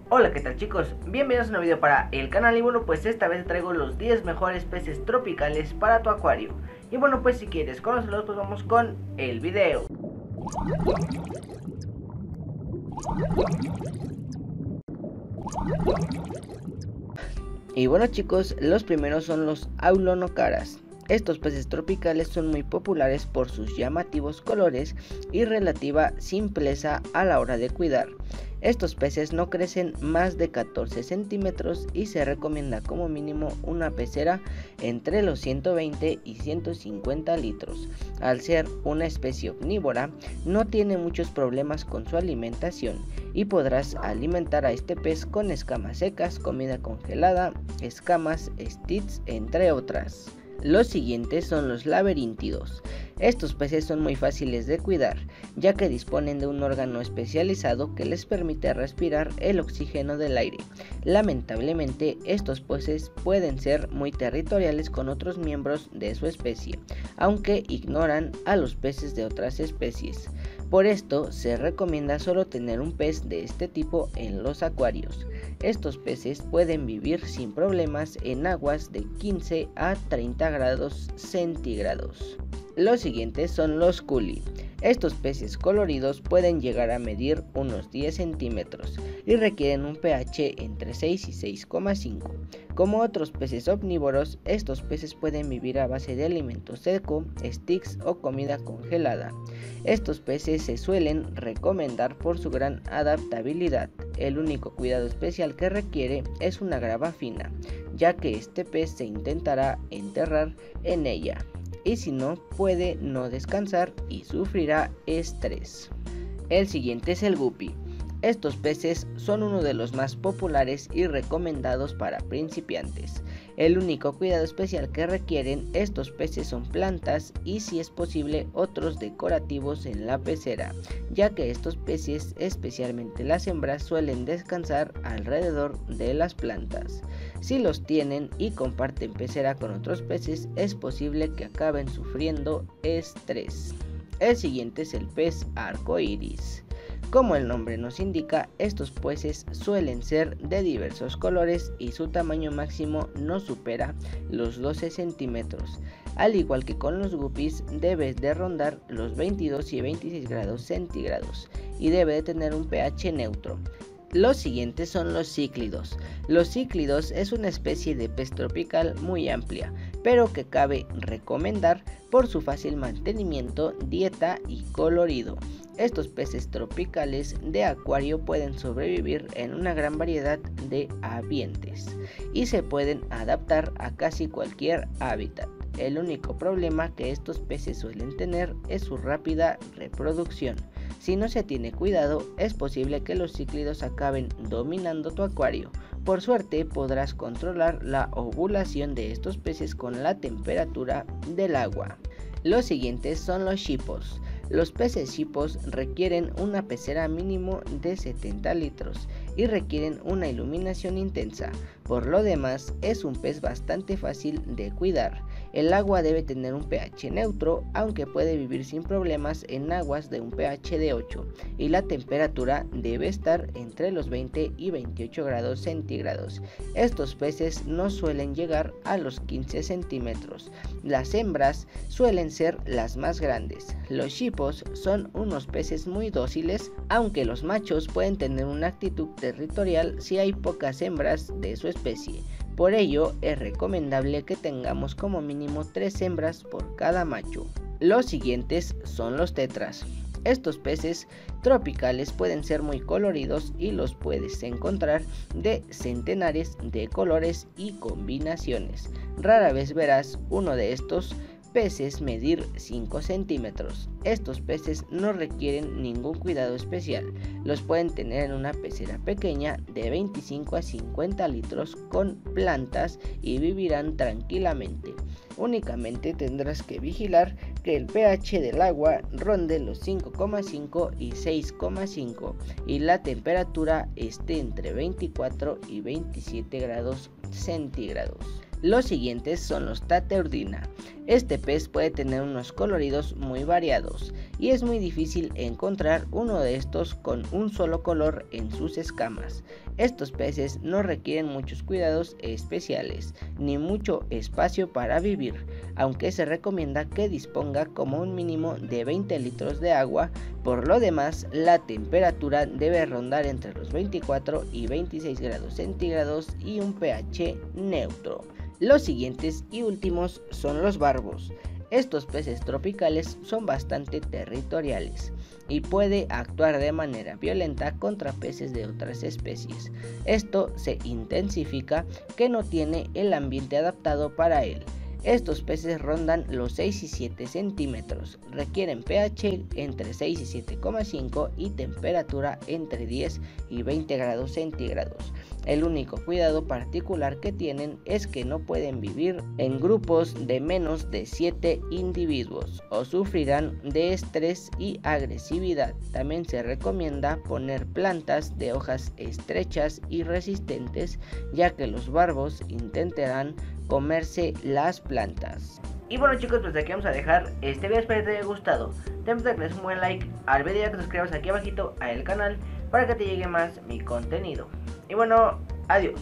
Hola, ¿qué tal chicos? Bienvenidos a un nuevo video para el canal y bueno, pues esta vez traigo los 10 mejores peces tropicales para tu acuario. Y bueno, pues si quieres conocerlos, pues vamos con el video. Y bueno chicos, los primeros son los aulonocaras. Estos peces tropicales son muy populares por sus llamativos colores y relativa simpleza a la hora de cuidar. Estos peces no crecen más de 14 centímetros y se recomienda como mínimo una pecera entre los 120 y 150 litros. Al ser una especie omnívora, no tiene muchos problemas con su alimentación y podrás alimentar a este pez con escamas secas, comida congelada, escamas, sticks, entre otras. Los siguientes son los laberíntidos. Estos peces son muy fáciles de cuidar, ya que disponen de un órgano especializado que les permite respirar el oxígeno del aire. Lamentablemente, estos peces pueden ser muy territoriales con otros miembros de su especie, aunque ignoran a los peces de otras especies. Por esto, se recomienda solo tener un pez de este tipo en los acuarios. Estos peces pueden vivir sin problemas en aguas de 15 a 30 grados centígrados. Los siguientes son los culi. Estos peces coloridos pueden llegar a medir unos 10 centímetros y requieren un pH entre 6 y 6,5. Como otros peces omnívoros, estos peces pueden vivir a base de alimento seco, sticks o comida congelada. Estos peces se suelen recomendar por su gran adaptabilidad. El único cuidado especial que requiere es una grava fina, ya que este pez se intentará enterrar en ella, y si no, puede no descansar y sufrirá estrés. El siguiente es el guppy. Estos peces son uno de los más populares y recomendados para principiantes. El único cuidado especial que requieren estos peces son plantas y, si es posible, otros decorativos en la pecera, ya que estos peces, especialmente las hembras, suelen descansar alrededor de las plantas. Si los tienen y comparten pecera con otros peces, es posible que acaben sufriendo estrés. El siguiente es el pez arcoíris. Como el nombre nos indica, estos peces suelen ser de diversos colores y su tamaño máximo no supera los 12 centímetros. Al igual que con los guppies, debe de rondar los 22 y 26 grados centígrados y debe de tener un pH neutro. Los siguientes son los cíclidos. Los cíclidos es una especie de pez tropical muy amplia, pero que cabe recomendar por su fácil mantenimiento, dieta y colorido. Estos peces tropicales de acuario pueden sobrevivir en una gran variedad de ambientes y se pueden adaptar a casi cualquier hábitat. El único problema que estos peces suelen tener es su rápida reproducción. Si no se tiene cuidado, es posible que los cíclidos acaben dominando tu acuario. Por suerte, podrás controlar la ovulación de estos peces con la temperatura del agua. Los siguientes son los shipos. Los peces shipos requieren una pecera mínimo de 70 litros y requieren una iluminación intensa. Por lo demás, es un pez bastante fácil de cuidar. El agua debe tener un pH neutro, aunque puede vivir sin problemas en aguas de un pH de 8, y la temperatura debe estar entre los 20 y 28 grados centígrados. Estos peces no suelen llegar a los 15 centímetros. Las hembras suelen ser las más grandes. Los shipos son unos peces muy dóciles, aunque los machos pueden tener una actitud territorial si hay pocas hembras de su especie. Por ello, es recomendable que tengamos como mínimo 3 hembras por cada macho. Los siguientes son los tetras. Estos peces tropicales pueden ser muy coloridos y los puedes encontrar de centenares de colores y combinaciones. Rara vez verás uno de estos peces medir 5 centímetros. Estos peces no requieren ningún cuidado especial. Los pueden tener en una pecera pequeña de 25 a 50 litros con plantas y vivirán tranquilamente. Únicamente tendrás que vigilar que el pH del agua ronde los 5,5 y 6,5 y la temperatura esté entre 24 y 27 grados centígrados. Los siguientes son los Tateurdina. Este pez puede tener unos coloridos muy variados y es muy difícil encontrar uno de estos con un solo color en sus escamas. Estos peces no requieren muchos cuidados especiales ni mucho espacio para vivir, aunque se recomienda que disponga como un mínimo de 20 litros de agua. Por lo demás, la temperatura debe rondar entre los 24 y 26 grados centígrados y un pH neutro. Los siguientes y últimos son los barbos. Estos peces tropicales son bastante territoriales y puede actuar de manera violenta contra peces de otras especies. Esto se intensifica que no tiene el ambiente adaptado para él. Estos peces rondan los 6 y 7 centímetros, requieren pH entre 6 y 7,5 y temperatura entre 10 y 20 grados centígrados. El único cuidado particular que tienen es que no pueden vivir en grupos de menos de 7 individuos o sufrirán de estrés y agresividad. También se recomienda poner plantas de hojas estrechas y resistentes, ya que los barbos intentarán comerse las plantas. Y bueno chicos, pues aquí vamos a dejar este video, espero que te haya gustado. Te invito a que le des un buen like al video, que te suscribas aquí abajito al canal para que te llegue más mi contenido. Y bueno, adiós.